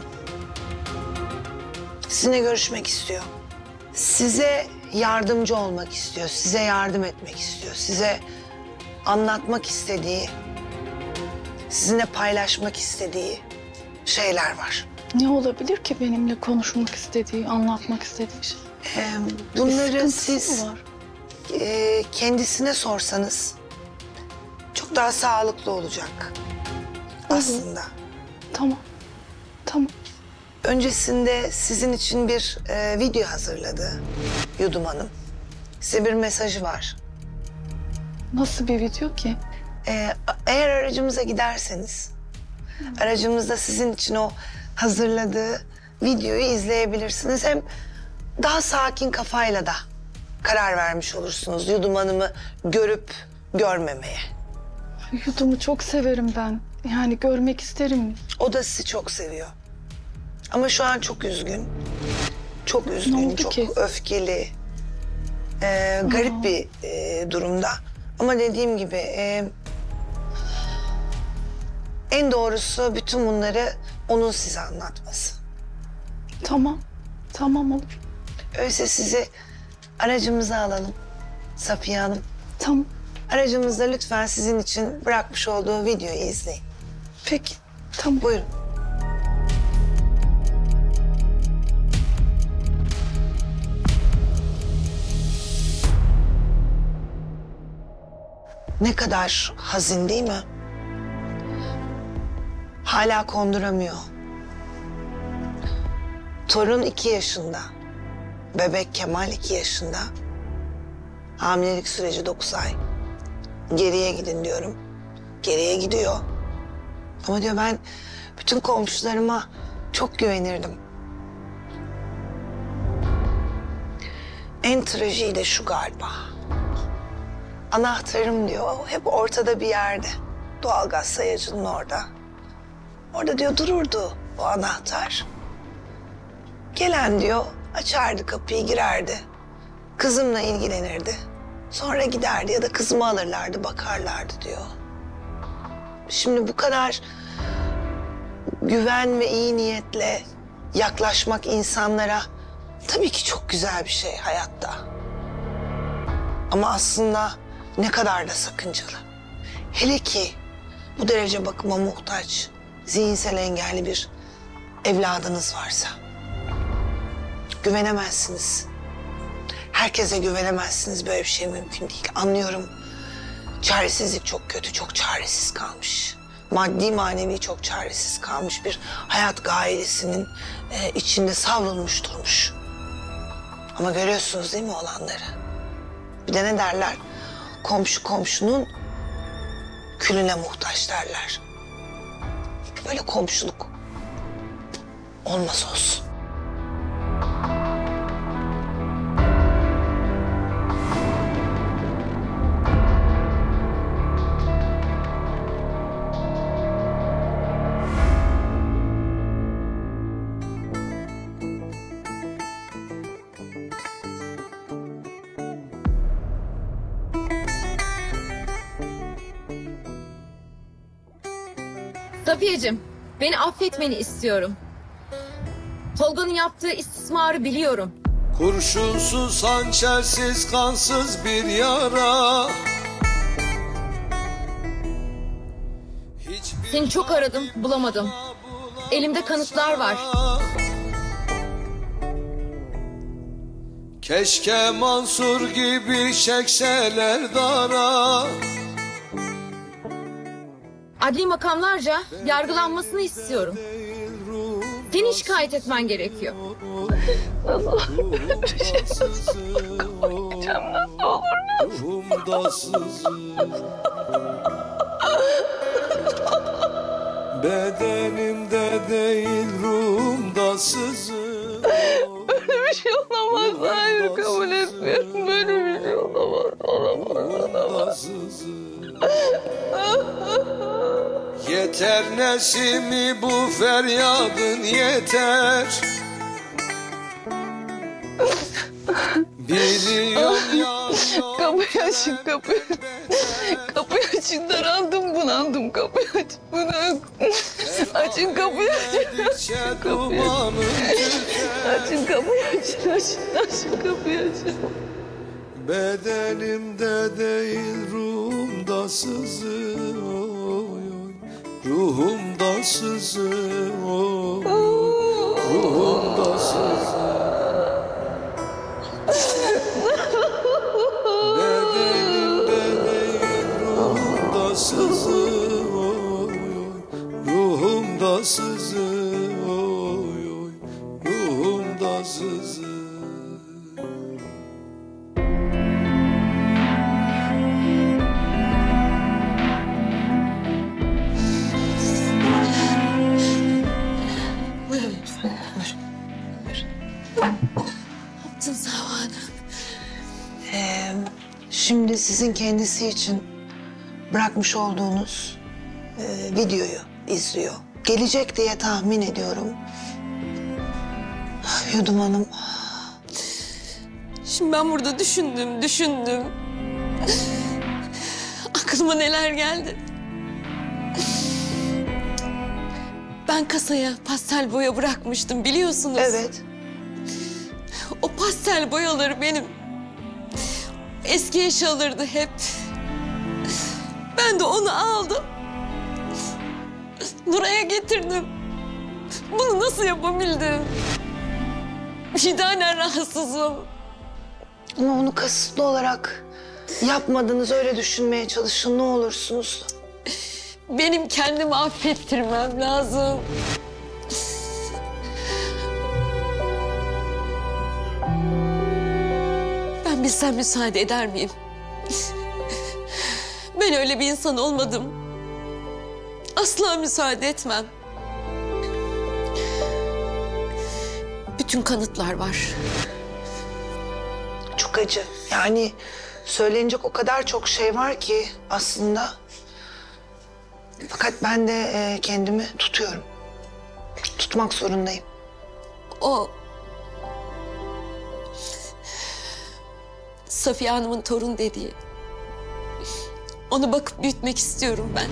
Sizinle görüşmek istiyor. Size yardımcı olmak istiyor, size yardım etmek istiyor. Size anlatmak istediği, sizinle paylaşmak istediği şeyler var. Ne olabilir ki benimle konuşmak istediği, anlatmak istediği şey? Ee, Bir bunları sıkıntısı siz mı var? e, kendisine sorsanız çok daha sağlıklı olacak aslında. Tamam, tamam. Öncesinde sizin için bir e, video hazırladı Yudum Hanım. Size bir mesajı var. Nasıl bir video ki? Ee, eğer aracımıza giderseniz, aracımızda sizin için o hazırladığı videoyu izleyebilirsiniz. Hem daha sakin kafayla da karar vermiş olursunuz Yudum Hanım'ı görüp görmemeye. Yudum'u çok severim ben. Yani görmek isterim. O da sizi çok seviyor. Ama şu an çok üzgün. Çok üzgün, oldu çok ki? öfkeli. Ee, garip bir e, durumda. Ama dediğim gibi e, en doğrusu bütün bunları onun size anlatması. Tamam, tamam olur. Öyleyse sizi aracımıza alalım Safiye Hanım. Tamam, Aracımızda lütfen sizin için bırakmış olduğu videoyu izleyin. peki, tamam. Buyurun. Ne kadar hazin değil mi? Hala konduramıyor. Torun iki yaşında. Bebek Kemal iki yaşında. Hamilelik süreci dokuz ay. Geriye gidin diyorum. Geriye gidiyor. Ama diyor ben bütün komşularıma çok güvenirdim. En trajiği de şu galiba. Anahtarım diyor hep ortada bir yerde. Doğalgaz sayacının orada. Orada diyor dururdu o anahtar. Gelen diyor açardı kapıyı, girerdi. Kızımla ilgilenirdi. Sonra giderdi ya da kızımı alırlardı, bakarlardı diyor. Şimdi bu kadar güven ve iyi niyetle yaklaşmak insanlara tabii ki çok güzel bir şey hayatta. Ama aslında ne kadar da sakıncalı. Hele ki bu derece bakıma muhtaç, zihinsel engelli bir evladınız varsa. Güvenemezsiniz. Herkese güvenemezsiniz. Böyle bir şey mümkün değil. Anlıyorum. Çaresizlik çok kötü, çok çaresiz kalmış. Maddi manevi çok çaresiz kalmış bir hayat gailesinin e, içinde savrulmuş durmuş. Ama görüyorsunuz değil mi olanları? Bir de ne derler? Komşu komşunun külüne muhtaç derler. Böyle komşuluk olmaz olsun. Safiyeciğim, beni affetmeni istiyorum. Tolga'nın yaptığı istismarı biliyorum. Kurşunsuz, hançersiz, kansız bir yara. Seni çok aradım, bulamadım. Elimde kanıtlar var. Keşke Mansur gibi çekseler dara. Adli makamlarca yargılanmasını istiyorum. Seni şikayet etmen gerekiyor. Ruhumda sızır, bedenimde değil ruhumda sızır. Böyle bir şey olamaz. Hayır, kabul etmiyorum. Böyle bir şey olamaz. Olamaz, olamaz. Yeter Nesimi bu feryadın yeter. Biliyorum ya. Kapıyı açın, kapıyı. Kapıyı açın, daraldım, bunaldım. Kapıyı açın, bunaldım. Açın kapıyı, açın. Açın kapıyı. Açın kapıyı, açın, açın, açın kapıyı, açın. Bedenimde değil ruhumda sızır, oy, oy. Ruhumda sızır, oy, oy. Ruhumda sızır. Bedenimde değil ruhumda sızır, oy, oy. Ruhumda sızır, oy, oy. Ruhumda sızır. Ee, şimdi sizin kendisi için bırakmış olduğunuz e, videoyu izliyor. Gelecek diye tahmin ediyorum. Yudum Hanım. Şimdi ben burada düşündüm, düşündüm. Aklıma neler geldi. Ben kasaya pastel boya bırakmıştım biliyorsunuz. Evet. O pastel boyaları benim eski eşyalardı hep. Ben de onu aldım. Nuray'a getirdim. Bunu nasıl yapabildim? Vicdanen rahatsızım. Ama onu kasıtlı olarak yapmadınız, öyle düşünmeye çalışın ne olursunuz. Benim kendimi affettirmem lazım. Ben bilsem müsaade eder miyim? Ben öyle bir insan olmadım. Asla müsaade etmem. Bütün kanıtlar var. Çok acı. Yani söylenecek o kadar çok şey var ki aslında. Fakat ben de e, kendimi tutuyorum. Tutmak zorundayım. O... Safiye Hanım'ın torun dediği. Onu bakıp büyütmek istiyorum ben.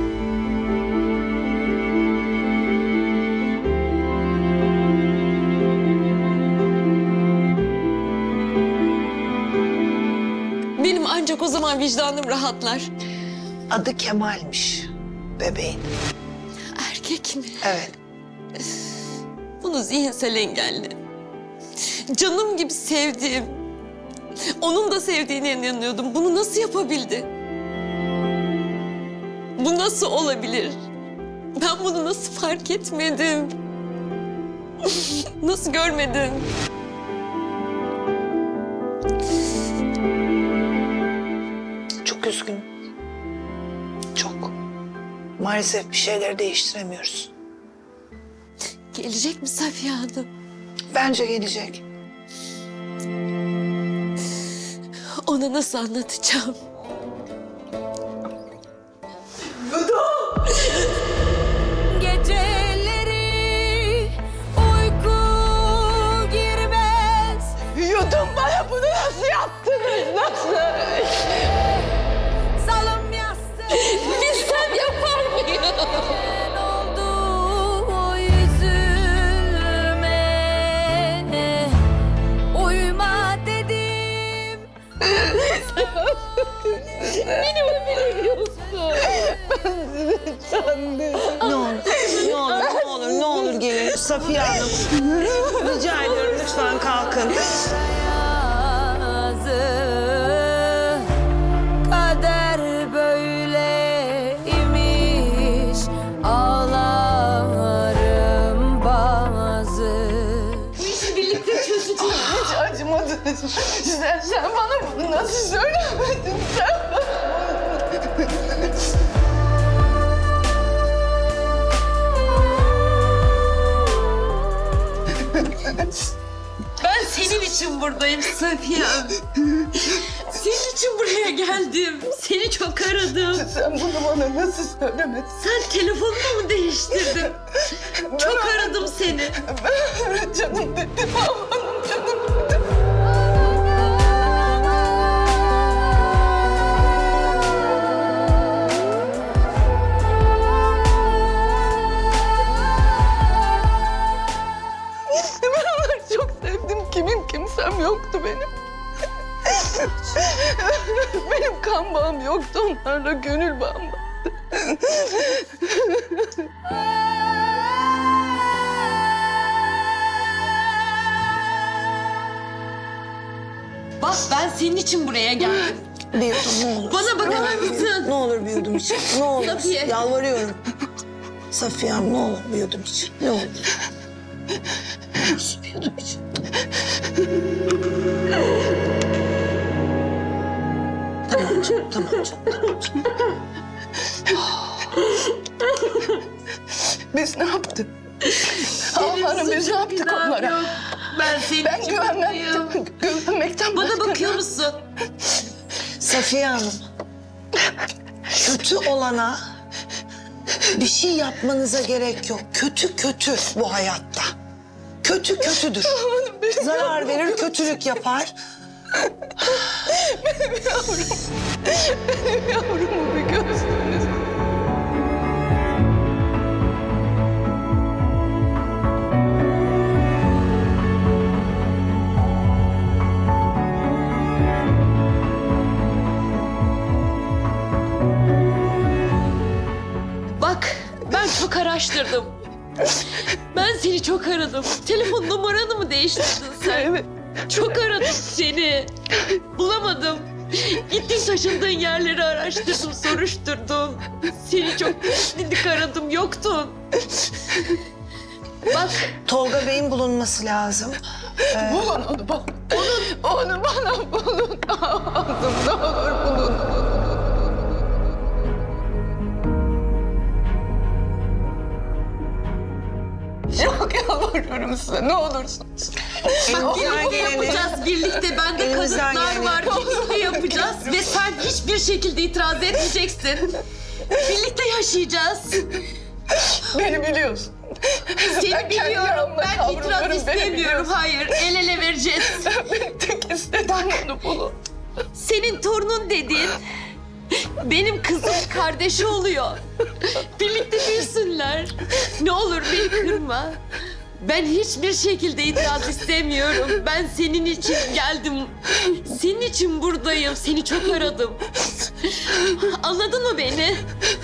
Benim ancak o zaman vicdanım rahatlar. Adı Kemal'miş bebeğin. Erkek mi? Evet. Bunu zihinsel engelli. Canım gibi sevdiğim, onun da sevdiğine inanıyordum. Bunu nasıl yapabildi? Bu nasıl olabilir? Ben bunu nasıl fark etmedim? Nasıl görmedim? Çok üzgünüm. Çok. Maalesef bir şeyleri değiştiremiyoruz. Gelecek mi Safiye Hanım? Bence gelecek. Ona nasıl anlatacağım? Geceleri uyku girmez. Yudum, bana bunu nasıl yaptınız? Nasıl? Salım yastığı Bilsem yapar mıyım? oldu o yüzüme. Uyuma dedim. Ne olur, ne olur, ne olur, ne olur gelin. Safiye Hanım. Rica ediyorum lütfen kalkın. Kader böyleymiş, ağlarım bazı. Hiç acımadın. Sen, sen bana bunu nasıl söylemedin sen? Ben senin için buradayım Safiye. Senin için buraya geldim. Seni çok aradım. Sen bunu bana nasıl söylemedin? Sen telefonunu mu değiştirdin? Çok aradım seni. Ben canım dedim, amanım canım dedim. Ben onları çok sevdim. Kimim kimsem yoktu benim. Benim kan bağım yoktu onlarla, gönül bağım vardı. Bak ben senin için buraya geldim. Bir yudum ne olur. Bana bakar mısın? Ne olur bir yudum için. Ne olur. Safiye. Yalvarıyorum. Safiye Hanım ne olur bir yudum için. Ne olur. Ne olur bir yudum için. Tamam canım, tamam canım, tamam canım. Biz ne yaptık? Allah'ım biz ne yaptık onlara? Yok. Ben senin Ben için buradayım. güvenmekten, güvenmekten Bana başka- bakıyor musun? Safiye Hanım, kötü olana bir şey yapmanıza gerek yok. Kötü kötü bu hayatta. Kötü kötüdür. Zarar verir, kötülük yapar. Yavrumu bir görsünüz. Bak ben çok araştırdım. Ben seni çok aradım. Telefon numaranı mı değiştirdin sen? Evet. Çok aradım seni. Bulamadım. Gittim taşındığın yerleri araştırdım, soruşturdum. Seni çok didik aradım, yoktun. Bak Tolga Bey'in bulunması lazım. Bulun onu bana. Onu, onu bana bulun. Ağzım ne olur bulun. Çok yalvarıyorum size ne olursunuz. bak birlikte geleni- yapacağız, birlikte. Bende Elinizden kanıtlar geleni var, yapın. birlikte yapacağız. Ve sen hiçbir şekilde itiraz etmeyeceksin. Birlikte yaşayacağız. Beni biliyorsun. Seni Ben kendi biliyorum, yaramla ben kavruyorum, itiraz beni istemiyorum. biliyorsun. Hayır, el ele vereceğiz. Benim tek istediğim onu bulun. Senin torunun dediğin benim kızım kardeşi oluyor. Birlikte büyüsünler. Ne olur beni kırma. Ben hiçbir şekilde itiraz istemiyorum. Ben senin için geldim. Senin için buradayım. Seni çok aradım. Anladın mı beni?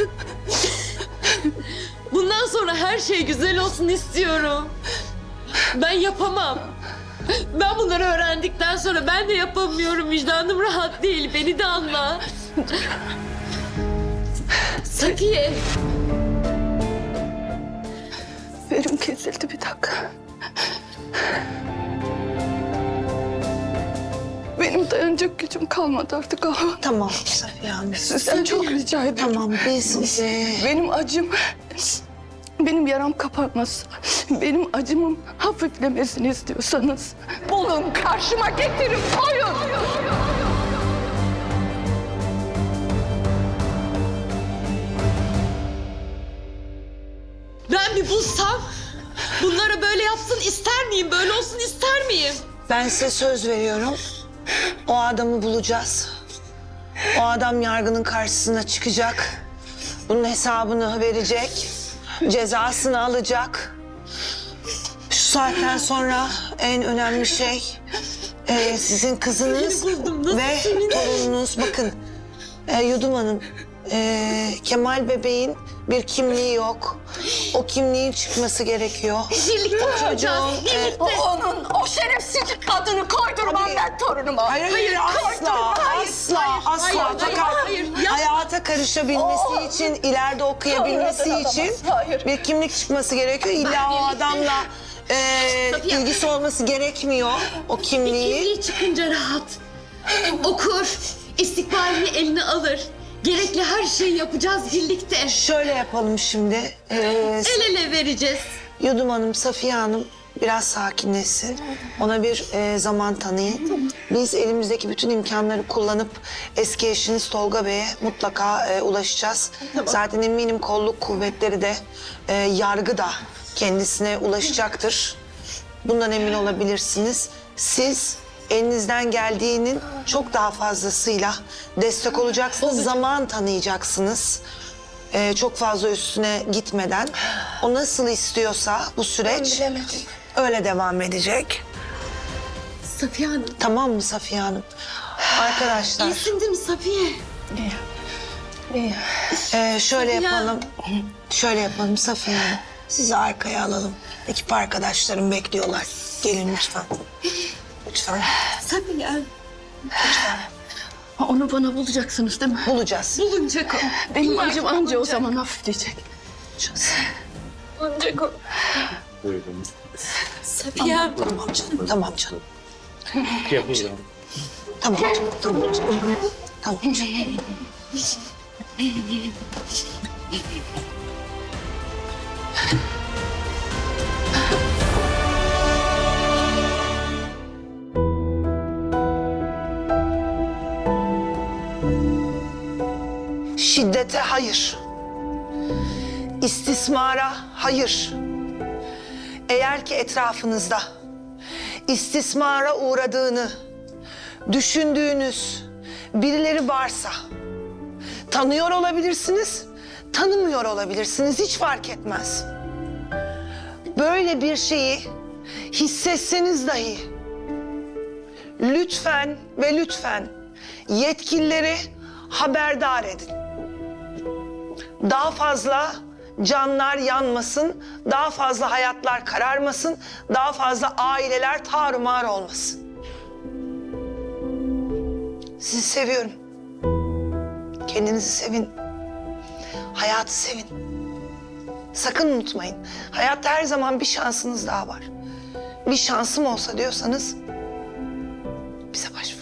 Bundan sonra her şey güzel olsun istiyorum. Ben yapamam. Ben bunları öğrendikten sonra ben de yapamıyorum. Vicdanım rahat değil. Beni de anla. Safiye. Verim kesildi bir dakika. Benim dayanacak gücüm kalmadı artık ama. Tamam Safiye Hanım. Sizden çok rica ediyorum. Tamam biz... E, Benim acım, benim yaram kapanması, benim acımın hafiflemesini istiyorsanız bulun, karşıma getirin, koyun. Ben bir bulsam bunları böyle yapsın ister miyim? Böyle olsun ister miyim? ben size söz veriyorum. O adamı bulacağız. O adam yargının karşısına çıkacak. Bunun hesabını verecek. Cezasını alacak. Şu saatten sonra en önemli şey e, sizin kızınız Seni buldum, nasıl ve seni? torununuz. Bakın e, Yudum Hanım, e, Kemal bebeğin Bir kimliği yok. O kimliğin çıkması gerekiyor. Birlikte olacağız. Çocuğun, e, Birlikte. Onun o şerefsiz kadını koydurmam Hayır. ben torunuma. Hayır, hayır, asla, asla, asla. hayır, Fakat hayır, yapma. hayata karışabilmesi için, ileride okuyabilmesi Hayır, için hayır. bir kimlik çıkması gerekiyor. İlla o adamla e, Safiye. ilgisi olması gerekmiyor, o kimliği. Kimliği çıkınca rahat. Okur, istikbalini eline alır. Gerekli her şeyi yapacağız birlikte. Şöyle yapalım şimdi. E, El ele vereceğiz. Yudum Hanım, Safiye Hanım biraz sakinleşsin. Ona bir e, zaman tanıyın. Biz elimizdeki bütün imkanları kullanıp eski eşiniz Tolga Bey'e mutlaka e, ulaşacağız. Zaten eminim kolluk kuvvetleri de, e, yargı da kendisine ulaşacaktır. Bundan emin olabilirsiniz. Siz elinizden geldiğinin çok daha fazlasıyla destek olacaksınız, zaman tanıyacaksınız. Ee, çok fazla üstüne gitmeden o nasıl istiyorsa bu süreç öyle devam edecek. Safiye Hanım. Tamam mı Safiye Hanım? Arkadaşlar İyisin değil mi Safiye? İyi. e, şöyle Safiye. yapalım. Şöyle yapalım Safiye Hanım. Sizi arkaya alalım. Ekip arkadaşlarım bekliyorlar. Gelin lütfen. Lütfen. Safiye. Ha, onu bana bulacaksınız değil mi? Bulacağız. Bulunacak o. Benim acım anca o zaman hafifleyecek. Bulunacak o. Safiye. Tamam canım. Tamam canım. Yapacağım. Tamam canım. Tamam canım. Tamam canım. Şiddete hayır. İstismara hayır. Eğer ki etrafınızda istismara uğradığını düşündüğünüz birileri varsa tanıyor olabilirsiniz, tanımıyor olabilirsiniz, hiç fark etmez. Böyle bir şeyi hissetseniz dahi lütfen ve lütfen yetkilileri haberdar edin. Daha fazla canlar yanmasın, daha fazla hayatlar kararmasın, daha fazla aileler tarumar olmasın. Sizi seviyorum. Kendinizi sevin. Hayatı sevin. Sakın unutmayın. Hayatta her zaman bir şansınız daha var. Bir şansım olsa diyorsanız bize başvurun.